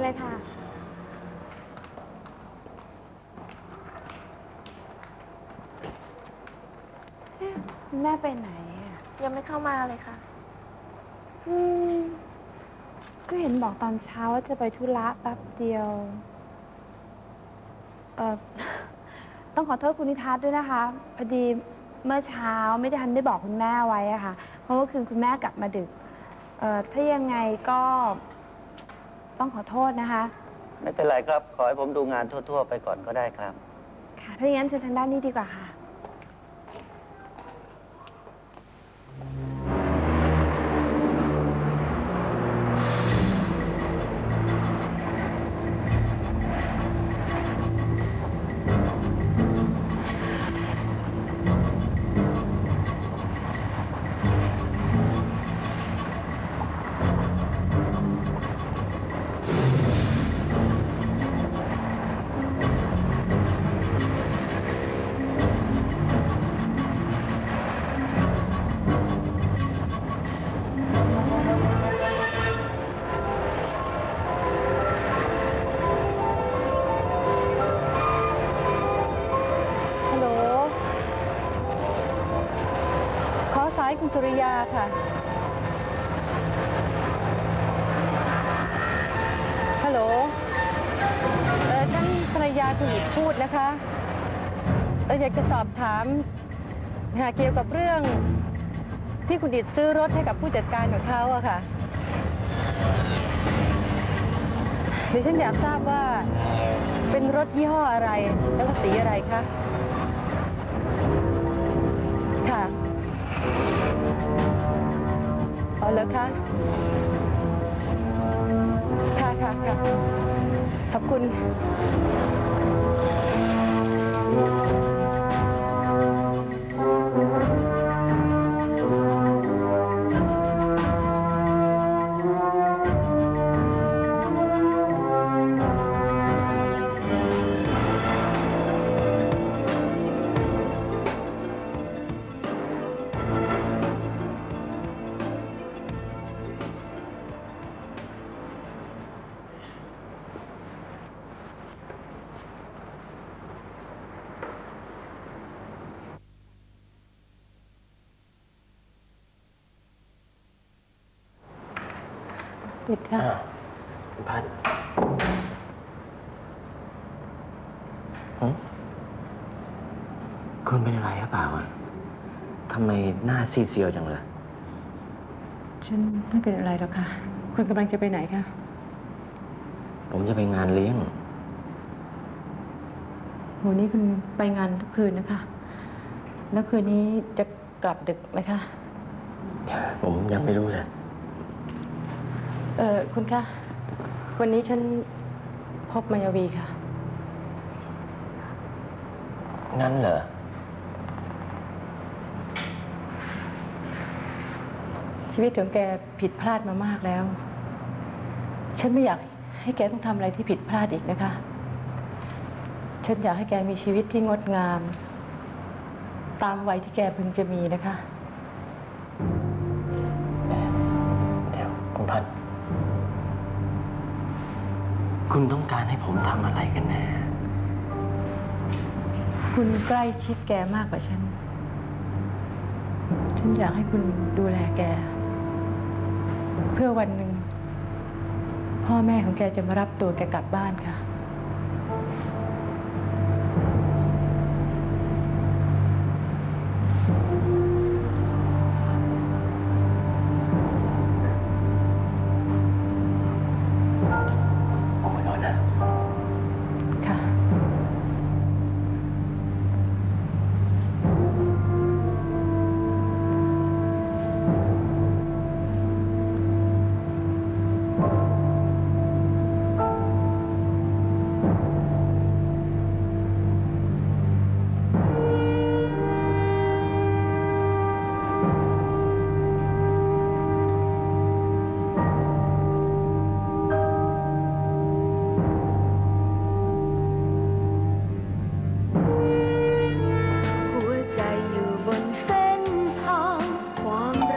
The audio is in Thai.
เลยค่ะคุณแม่ไปไหนยังไม่เข้ามาเลยค่ะก็เห็นบอกตอนเช้าว่าจะไปธุระแป๊บเดียวต้องขอโทษคุณนิทัศน์ด้วยนะคะพอดีเมื่อเช้าไม่ได้ทันได้บอกคุณแม่ไว้อะค่ะเพราะว่าคืนคุณแม่กลับมาดึกถ้ายังไงก็ต้องขอโทษนะคะไม่เป็นไรครับขอให้ผมดูงานทั่วๆไปก่อนก็ได้ครับค่ะถ้าอย่างนั้นเชิญทางด้านนี้ดีกว่าค่ะสายคุณสุริยาค่ะฮัลโหลฉันภรรยาคุณหญิงพูดนะคะอยากจะสอบถามเกี่ยวกับเรื่องที่คุณดิษซื้อรถให้กับผู้จัดการของเขาอะค่ะเดี๋ยวฉันอยากทราบว่าเป็นรถยี่ห้ออะไรแล้วก็สีอะไรคะค่ะอ๋อเหรอคะค่ะขอบคุณปิดค่ะคุณพัดคุณเป็นอะไรหรือเปล่าทำไมหน้าซีดเซียวจังเลยฉันไม่เป็นอะไรหรอกค่ะคุณกำลังจะไปไหนคะผมจะไปงานเลี้ยงวันนี้คุณไปงานทุกคืนนะคะแล้วคืนนี้จะกลับดึกไหมคะผมยังไม่รู้เลยคุณคะวันนี้ฉันพบมายาวีค่ะงั้นเหรอชีวิตของแกผิดพลาดมามากแล้วฉันไม่อยากให้แกต้องทำอะไรที่ผิดพลาดอีกนะคะฉันอยากให้แกมีชีวิตที่งดงามตามวัยที่แกพึงจะมีนะคะเดี๋ยวคุณพัดคุณต้องการให้ผมทำอะไรกันแน่คุณใกล้ชิดแกมากกว่าฉันอยากให้คุณดูแลแกเพื่อวันหนึ่งพ่อแม่ของแกจะมารับตัวแกกลับบ้านค่ะ